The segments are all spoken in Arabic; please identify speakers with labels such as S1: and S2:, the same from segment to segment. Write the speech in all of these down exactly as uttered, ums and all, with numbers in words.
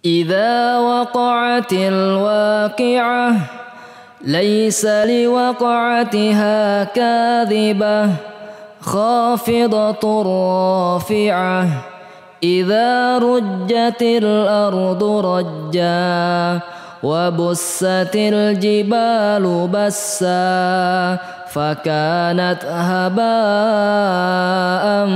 S1: إذا وقعت الواقعة ليس لوقعتها كاذبة خافضة رافعة إذا رجت الأرض رجا وبست الجبال بسا فكانت هباء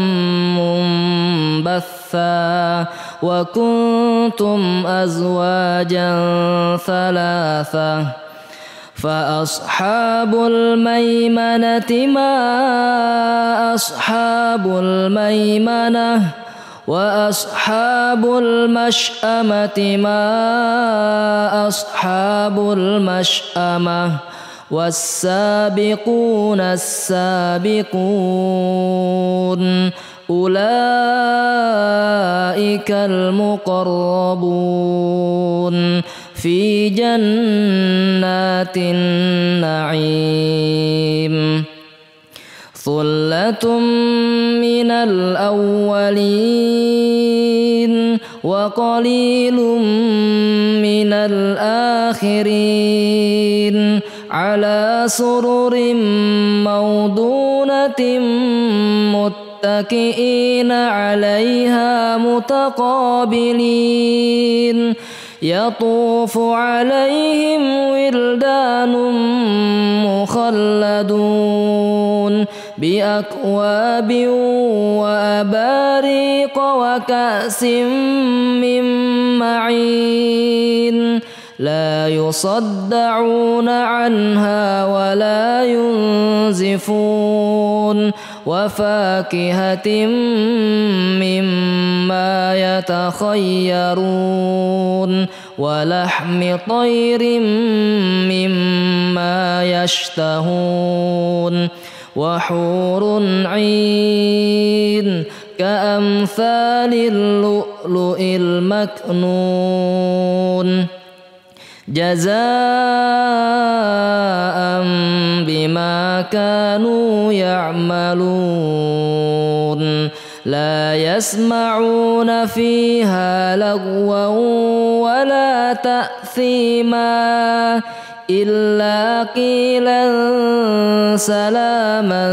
S1: منبثا وكنتم أزواجا ثلاثة فأصحاب الميمنة ما أصحاب الميمنة وأصحاب المشأمة ما أصحاب المشأمة والسابقون السابقون أولئك المقربون في جنات النعيم ثلة من الأولين وقليل من الآخرين على سرر موضونة متكئين عليها متقابلين يطوف عليهم ولدان مخلدون بأكواب وأباريق وكأس من معين لا يصدعون عنها ولا ينزفون وفاكهة مما يتخيرون ولحم طير مما يشتهون وحور عين كأمثال اللؤلؤ المكنون جزاء بما كانوا يعملون لا يسمعون فيها لغوا ولا تأثيما إلا قيلا سلاما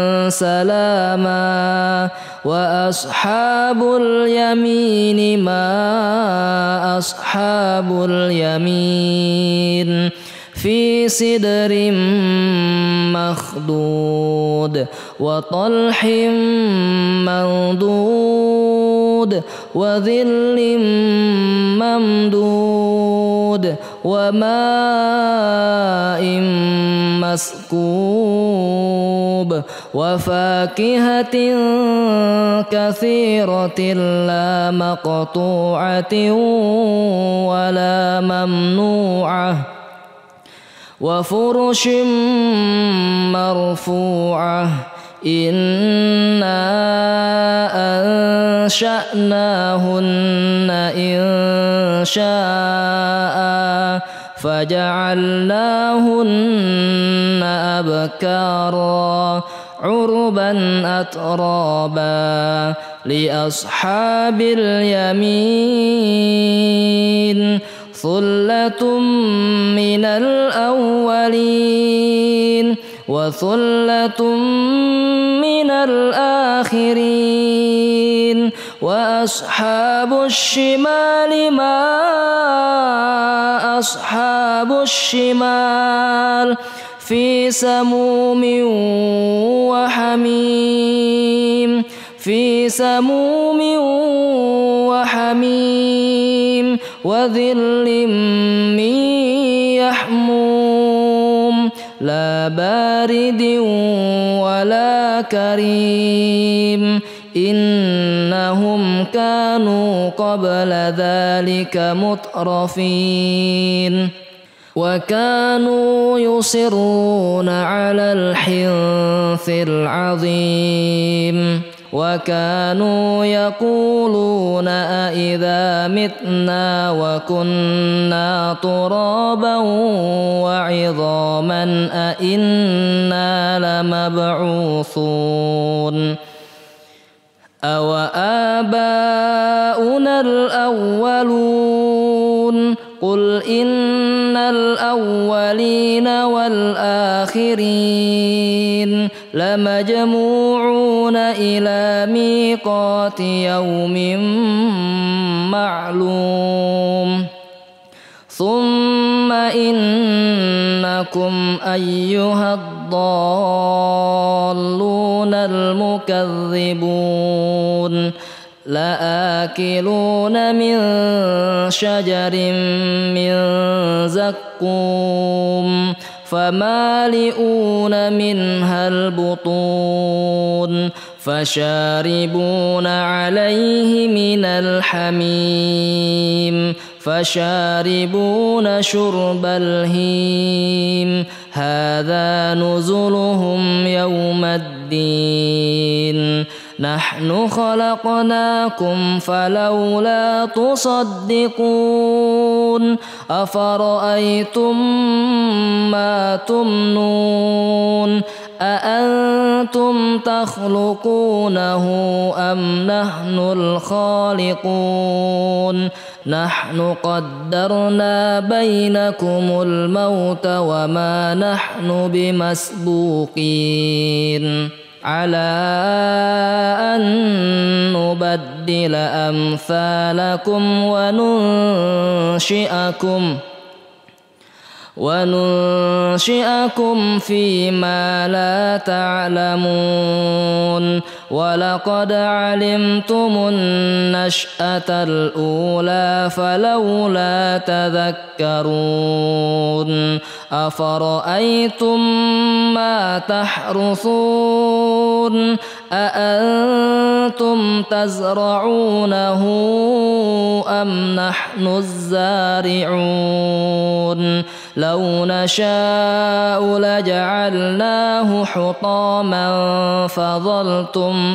S1: سلاما وأصحاب اليمين ما أصحاب اليمين في سدر مخضود وطلح منضود وظل ممدود وماء مسكوب وفاكهة كثيرة لا مقطوعة ولا ممنوعة وفرش مرفوعة إنا أنشأناهن إن شاء فجعلناهن أبكارا عربا أترابا لأصحاب اليمين ثلة من الأولين وثلة من الآخرين وأصحاب الشمال ما أصحاب الشمال في سموم وحميم في سموم وحميم وظل من يحموم لا بارد ولا كريم إنهم كانوا قبل ذلك مترفين وكانوا يصرون على الحنث العظيم وكانوا يقولون أإذا متنا وكنا ترابا وعظاما أإنا لمبعوثون أوآباؤنا الأولون قل إن الأولين والآخرين لمجموعون إلى ميقات يوم معلوم ثم إنكم أيها الضالون المكذبون لآكلون من شجر من زقوم فمالئون منها البطون فشاربون عليه من الحميم فشاربون شرب الهيم هذا نزلهم يوم الدين نحن خلقناكم فلولا تصدقون أفرأيتم ما تمنون أأنتم تخلقونه أم نحن الخالقون نحن قدرنا بينكم الموت وما نحن بمسبوقين على أن نبدل أمثالكم وننشئكم وننشئكم فيما لا تعلمون ولقد علمتم النشأة الأولى فلولا تذكرون أفرأيتم ما تحرثون أأنتم تزرعونه أم نحن الزارعون لو نشاء لجعلناه حطاما فظلتم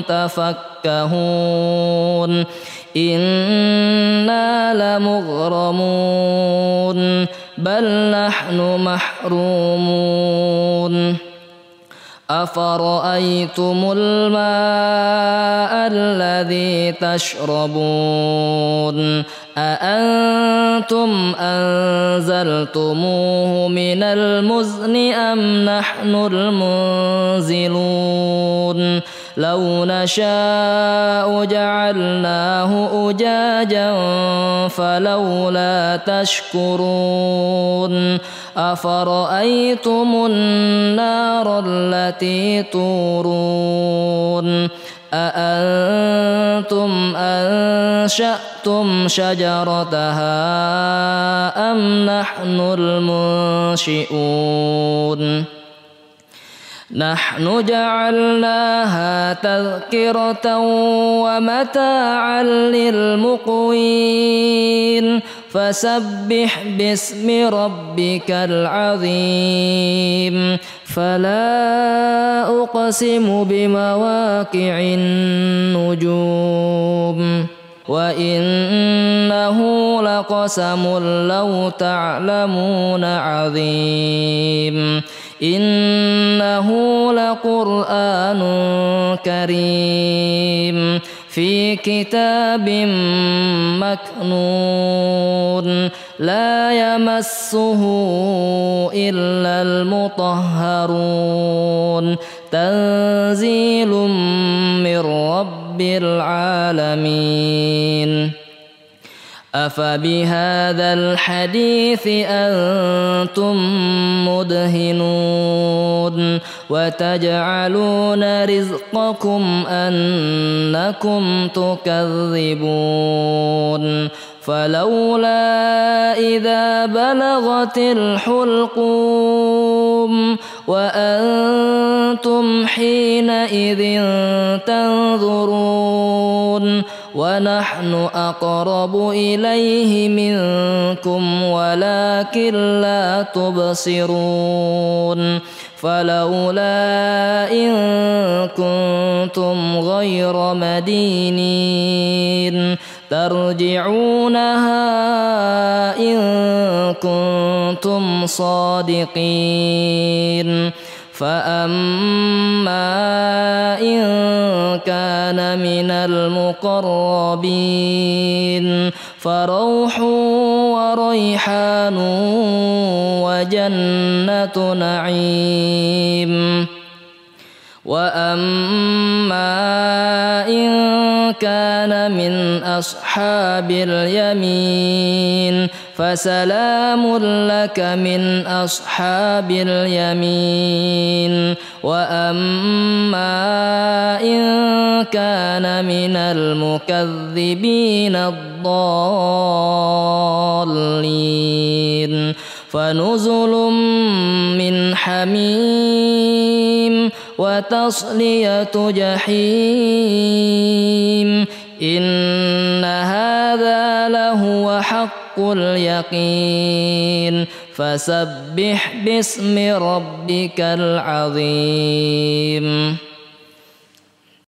S1: تفكهون إنا لمغرمون بل نحن محرومون أفرأيتم الماء الذي تشربون أأنتم أنزلتموه من المزن أم نحن المنزلون لو نشاء جعلناه أجاجا فلولا تشكرون أفرأيتم النار التي تورون أأنتم أنشأتم شجرتها أم نحن المنشئون نحن جعلناها تذكرة ومتاعا للمقوين فسبح باسم ربك العظيم فلا أقسم بمواقع النجوم وإنه لقسم لو تعلمون عظيم إنه لقرآن كريم في كتاب مكنون لا يمسه إلا المطهرون تنزيل من رب العالمين أفبهذا الحديث أنتم مدهنون وتجعلون رزقكم أنكم تكذبون فلولا إذا بلغت الحلقوم وأنتم حينئذ تنظرون ونحن أقرب إليه منكم ولكن لا تبصرون فلولا إن كنتم غير مدينين ترجعونها إن كنتم صادقين فأما إن كان من المقربين فروح وريحان وجنة نعيم. وأما إن كان من أصحاب اليمين فسلام لك من أصحاب اليمين. وأما إن كان من المكذبين الضالين فنزل من حميم وتصلية جحيم. إن هذا لهو حق اليقين فسبح باسم ربك العظيم.